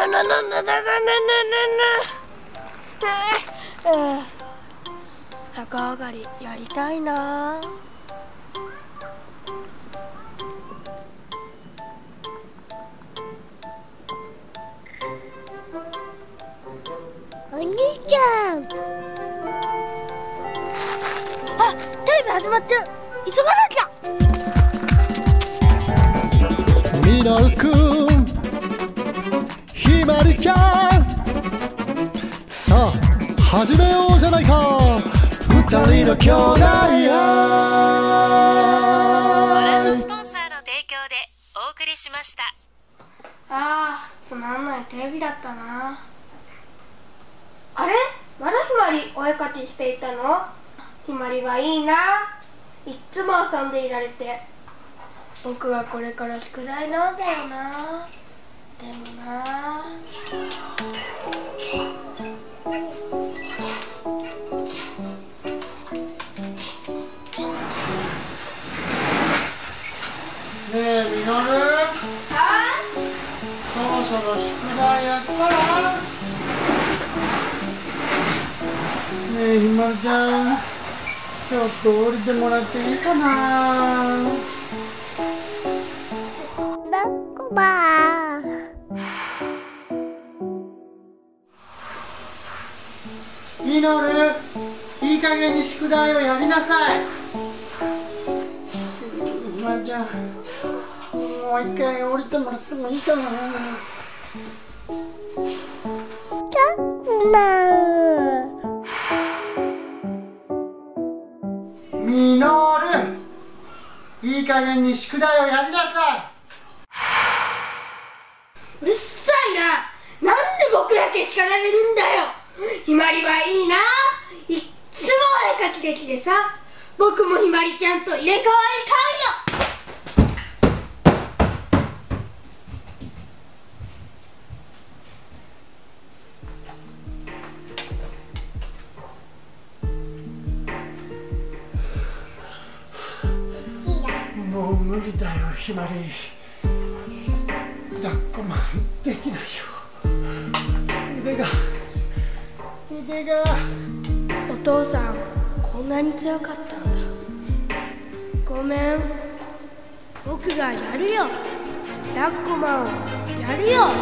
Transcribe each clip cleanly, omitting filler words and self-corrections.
逆上がりやりたいな。 お兄ちゃん。 あ、テレビ始まっちゃう。急がなきゃ。 みのるくん、ひまりちゃん、さあ始めようじゃないか。二人の兄弟や。 ご覧のスポンサーの提供でお送りしました。 あー、つまんないテレビだったな。あれ、まだひまりお絵かきしていたの？ひまりはいいな。いっつも遊んでいられて。僕はこれから宿題なんだよな。でもな。 ねえみのる、そろそろ宿題やったら。ねえひまりちゃん、ちょっと降りてもらっていいかな。 だっこばー。 みのる、いい加減に宿題をやりなさい。ひまりちゃん、もう一回降りてもらってもいいかな。 だっこばー。 みのる、いい加減に宿題をやりなさい。 うるさいな。なんで僕だけ叱られるんだよ。ひまりはいいな。いっつもお絵かきできてさ。僕もひまりちゃんと入れ替わりたいよ。 もう無理だよひまり。抱っこまんできないよ。腕が。 お父さん、こんなに強かったんだ。ごめん。僕がやるよ。抱っこマンをやるよ。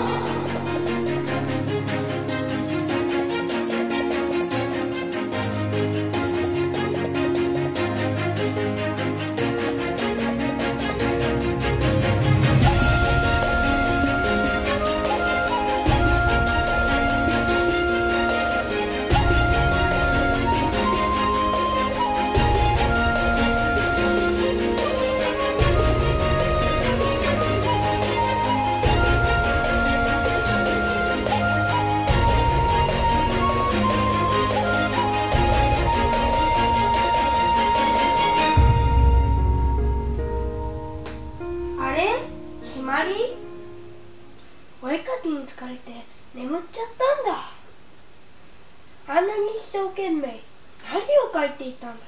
ひまり、お絵かきに疲れて眠っちゃったんだ。あんなに一生懸命何を描いていたんだ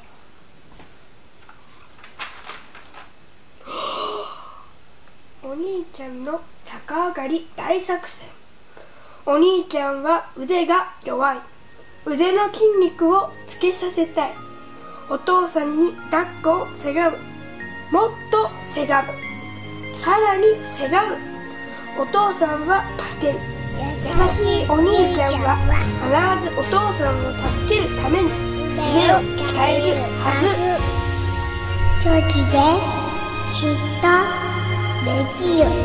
ろう。お兄ちゃんの逆上がり大作戦。お兄ちゃんは腕が弱い。腕の筋肉をつけさせたい。お父さんに抱っこをせがむ。もっとせがむ。さらにせがむ。お父さんは勝てる。優しいお兄ちゃんは必ずお父さんを助けるために腕を鍛えるはず。 長期できっとできる。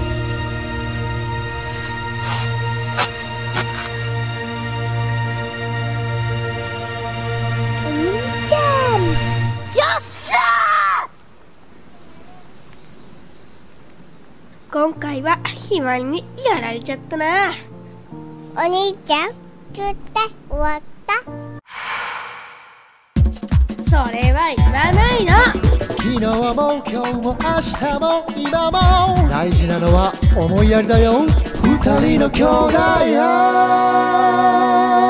お兄ちゃん、よっしゃー。 今回はひまりにやられちゃったな。 お兄ちゃん、宿題終わった？ それは言わないの。 昨日も今日も明日も今も大事なのは思いやりだよ。二人の兄弟や。